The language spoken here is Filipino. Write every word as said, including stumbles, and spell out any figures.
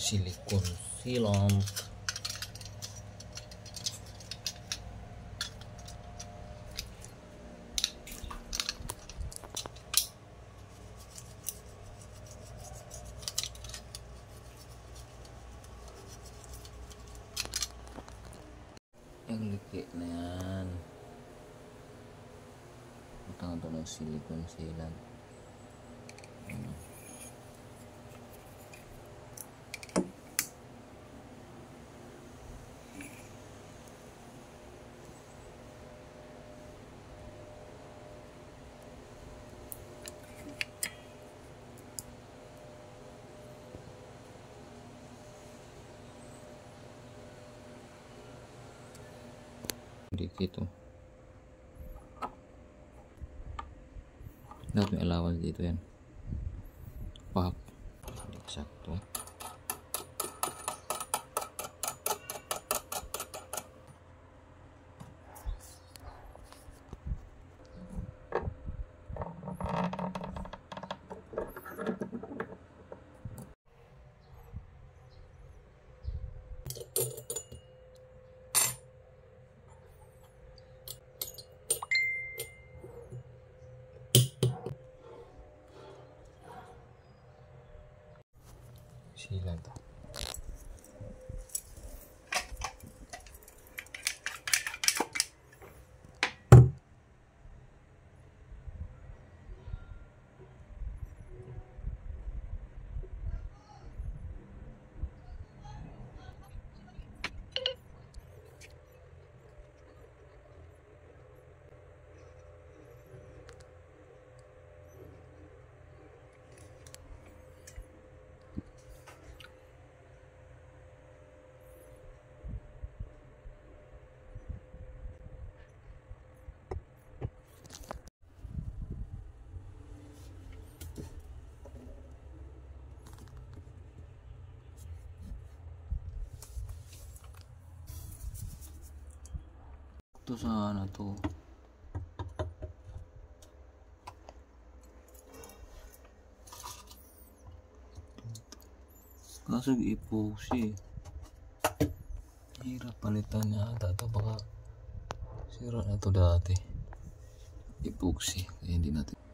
silikon sealant. Yang liki na yan, matang ito ng silikon sealant. Ano? Dikit oh. Dapat may allowance dito yan. Pak. Eksakto. Sealant. Ito sana to. Kaso epoxy. Hirap palitan niya ata ito, baka sira na ito dati. Epoxy, kaya hindi natin